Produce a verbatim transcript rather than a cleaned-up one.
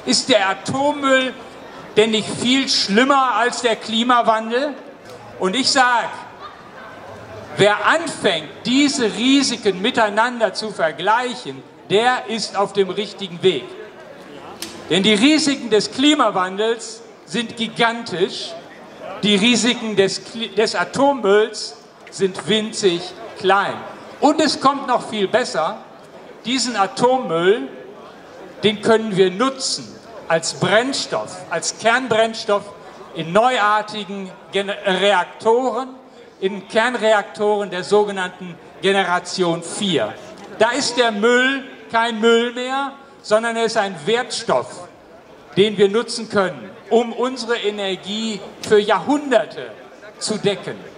Ist der Atommüll denn nicht viel schlimmer als der Klimawandel? Und ich sage, wer anfängt, diese Risiken miteinander zu vergleichen, der ist auf dem richtigen Weg. Denn die Risiken des Klimawandels sind gigantisch, die Risiken des, des Atommülls sind winzig klein. Und es kommt noch viel besser, diesen Atommüll, den können wir nutzen als Brennstoff, als Kernbrennstoff in neuartigen Reaktoren, in Kernreaktoren der sogenannten Generation vier. Da ist der Müll kein Müll mehr, sondern er ist ein Wertstoff, den wir nutzen können, um unsere Energie für Jahrhunderte zu decken.